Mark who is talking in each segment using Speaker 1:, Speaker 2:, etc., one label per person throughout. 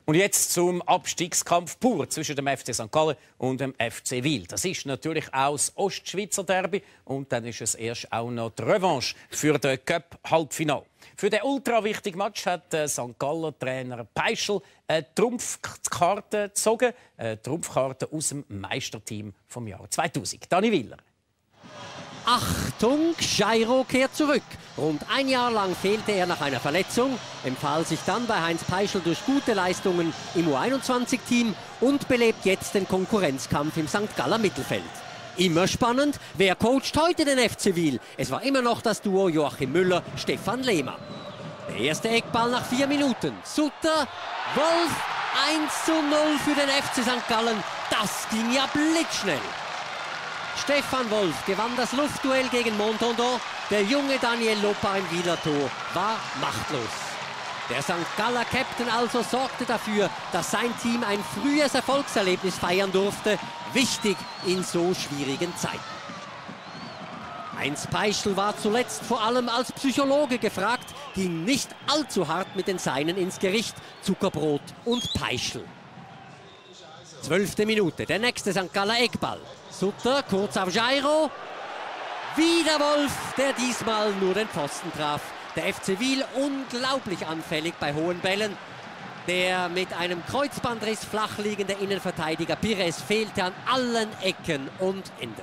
Speaker 1: Und jetzt zum Abstiegskampf pur zwischen dem FC St. Gallen und dem FC Wil. Das ist natürlich auch das Ostschweizer Derby und dann ist es erst auch noch die Revanche für den Cup-Halbfinale. Für den ultra wichtigen Match hat St. Galler Trainer Peischl eine Trumpfkarte gezogen, eine Trumpfkarte aus dem Meisterteam vom Jahr 2000. Dani Willer.
Speaker 2: Achtung, Jairo kehrt zurück. Rund ein Jahr lang fehlte er nach einer Verletzung, empfahl sich dann bei Heinz Peischl durch gute Leistungen im U21-Team und belebt jetzt den Konkurrenzkampf im St. Galler Mittelfeld. Immer spannend, wer coacht heute den FC Wil? Es war immer noch das Duo Joachim Müller-Stefan Lehmer. Der erste Eckball nach 4 Minuten. Sutter, Wolf, 1:0 für den FC St. Gallen. Das ging ja blitzschnell. Stefan Wolf gewann das Luftduell gegen Montandon. Der junge Daniel Lopa im Wiler Tor war machtlos. Der St. Galler Captain also sorgte dafür, dass sein Team ein frühes Erfolgserlebnis feiern durfte. Wichtig in so schwierigen Zeiten. Heinz Peischl war zuletzt vor allem als Psychologe gefragt, ging nicht allzu hart mit den Seinen ins Gericht. Zuckerbrot und Peischl. 12. Minute, der nächste St. Galler Eckball. Sutter, kurz auf Jairo. Wieder Wolf, der diesmal nur den Pfosten traf. Der FC Wil unglaublich anfällig bei hohen Bällen. Der mit einem Kreuzbandriss flach liegende Innenverteidiger Pires fehlte an allen Ecken und Enden.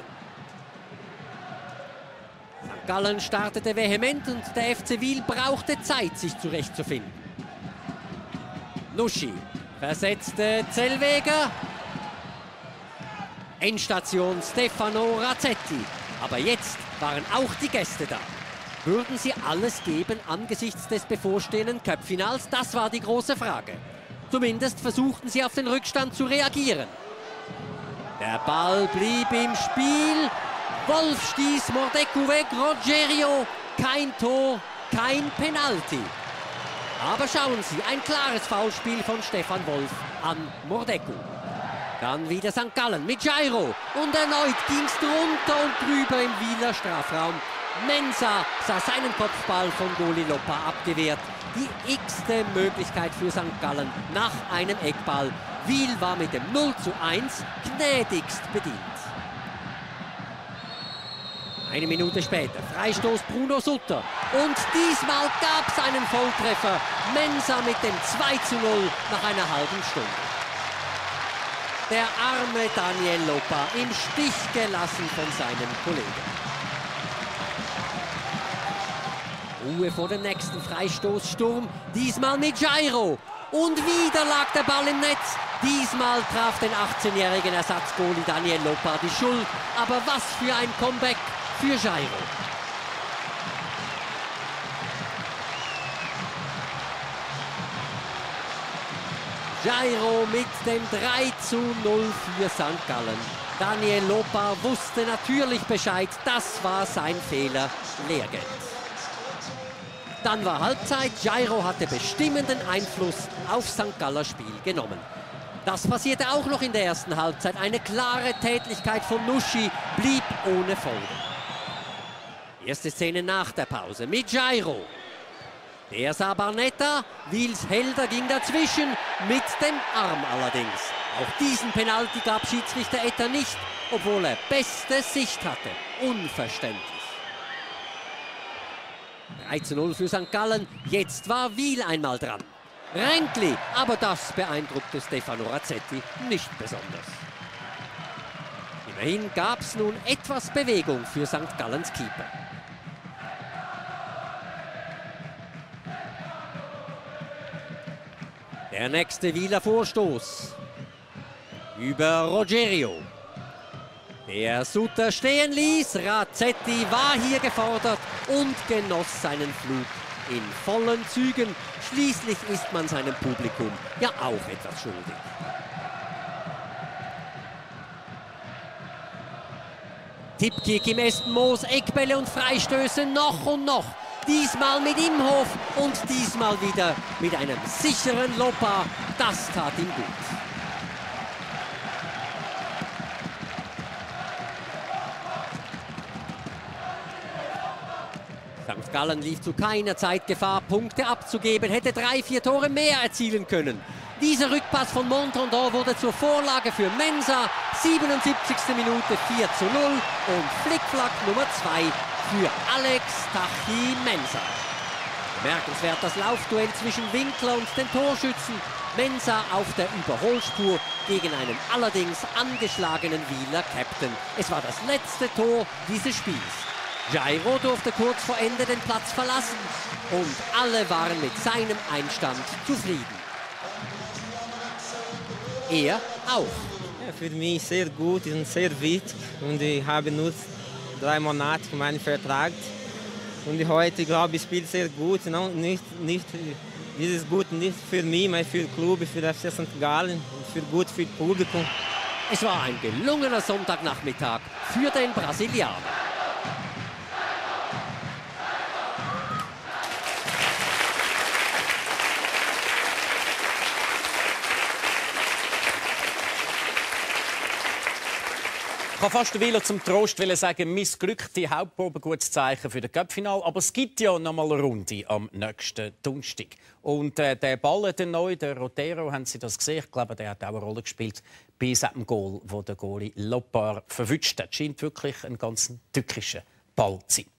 Speaker 2: St. Gallen startete vehement und der FC Wil brauchte Zeit, sich zurechtzufinden. Nuschi versetzte Zellweger. Endstation Stefano Razzetti. Aber jetzt waren auch die Gäste da. Würden sie alles geben angesichts des bevorstehenden Cup-Finals? Das war die große Frage. Zumindest versuchten sie auf den Rückstand zu reagieren. Der Ball blieb im Spiel. Wolf stieß Mordeku weg. Rogerio, kein Tor, kein Penalty. Aber schauen Sie, ein klares Foulspiel von Stefan Wolf an Mordeku. Dann wieder St. Gallen mit Jairo. Und erneut ging es drunter und drüber im Wiler Strafraum. Mensah sah seinen Kopfball von Goalie Lopa abgewehrt. Die x-te Möglichkeit für St. Gallen nach einem Eckball. Wil war mit dem 0:1 gnädigst bedient. Eine Minute später, Freistoß Bruno Sutter. Und diesmal gab es einen Volltreffer. Mensah mit dem 2:0 nach einer halben Stunde. Der arme Daniel Lopa im Stich gelassen von seinem Kollegen. Ruhe vor dem nächsten Freistoßsturm. Diesmal mit Jairo. Und wieder lag der Ball im Netz. Diesmal traf den 18-jährigen Ersatzgoalie Daniel Lopa die Schuld. Aber was für ein Comeback für Jairo. Jairo mit dem 3:0 für St. Gallen. Daniel Lopa wusste natürlich Bescheid, das war sein Fehler, Lehrgeld. Dann war Halbzeit, Jairo hatte bestimmenden Einfluss auf St. Galler Spiel genommen. Das passierte auch noch in der ersten Halbzeit, eine klare Tätlichkeit von Nuschi blieb ohne Folgen. Erste Szene nach der Pause mit Jairo. Der sah Barnetta, Wils Helder ging dazwischen, mit dem Arm allerdings. Auch diesen Penalty gab Schiedsrichter Etter nicht, obwohl er beste Sicht hatte. Unverständlich. 3:0 für St. Gallen, jetzt war Wil einmal dran. Ränkli, aber das beeindruckte Stefano Razzetti nicht besonders. Immerhin gab es nun etwas Bewegung für St. Gallens Keeper. Der nächste Wiler Vorstoß. Über Rogerio. Der Sutter stehen ließ. Razzetti war hier gefordert und genoss seinen Flug in vollen Zügen. Schließlich ist man seinem Publikum ja auch etwas schuldig. Tippkick im Espen Moos, Eckbälle und Freistöße noch und noch. Diesmal mit Imhof und diesmal wieder mit einem sicheren Lopa. Das tat ihm gut. St. Gallen lief zu keiner Zeit Gefahr, Punkte abzugeben, hätte 3, 4 Tore mehr erzielen können. Dieser Rückpass von Montandon wurde zur Vorlage für Mensah. 77. Minute 4:0 und Flickflack Nummer 2 für Alex Tachi Mensah. Bemerkenswert das Laufduell zwischen Winkler und den Torschützen. Mensah auf der Überholspur gegen einen allerdings angeschlagenen Wieler Captain. Es war das letzte Tor dieses Spiels. Jairo durfte kurz vor Ende den Platz verlassen und alle waren mit seinem Einstand zufrieden. Er auch.
Speaker 3: Ja, für mich sehr gut und sehr wichtig. Und ich habe nur 3 Monate für meinen Vertrag. Und heute, glaube ich, spielt sehr gut. Dieses gut nicht für mich, sondern für den Club, für FC St. Gallen, für das Publikum.
Speaker 2: Es war ein gelungener Sonntagnachmittag für den Brasilianer.
Speaker 1: Ich kann fast wieder zum Trost sagen, missglückte Hauptprobe, gutes Zeichen für das Cup-Final. Aber es gibt ja noch mal eine Runde am nächsten Donnerstag. Und der Ball, der neue, der Rotero, haben Sie das gesehen? Ich glaube, der hat auch eine Rolle gespielt bei diesem Goal, wo der Goalie Lopar verwünscht hat. Scheint wirklich ein ganz tückischer Ball zu sein.